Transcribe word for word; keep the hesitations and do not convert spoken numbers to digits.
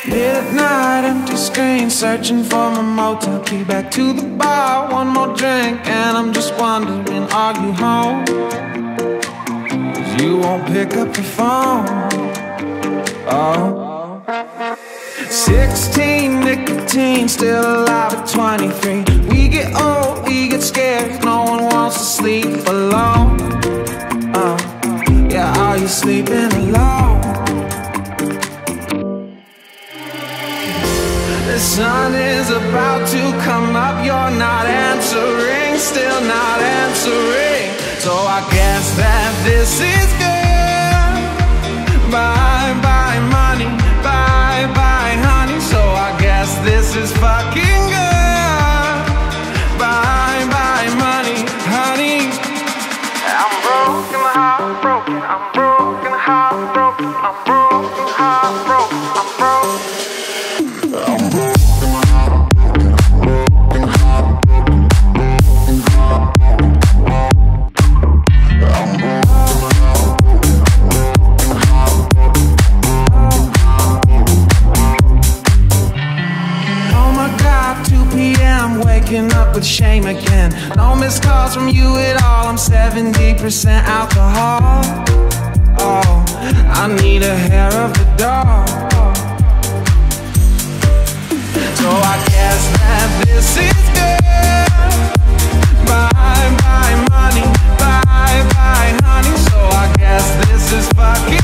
Midnight, empty screen, searching for my motel key. Back to the bar, one more drink, and I'm just wondering, are you home? 'Cause you won't pick up the phone. Oh, sixteen, nicotine, still alive at twenty-three. We get old, we get scared, no one wants to sleep alone. Oh, yeah, are you sleeping alone? The sun is about to come up, you're not answering, still not answering. So I guess that this is good. Bye bye money, bye bye honey. So I guess this is fucking good. Bye bye money, honey. I'm broken, heartbroken, I'm broken, heartbroken, I'm broken, heartbroken, I'm broken. Waking up with shame again. No missed calls from you at all. I'm seventy percent alcohol. Oh, I need a hair of the dog. So I guess that this is good. Bye bye money, bye bye honey. So I guess this is fucking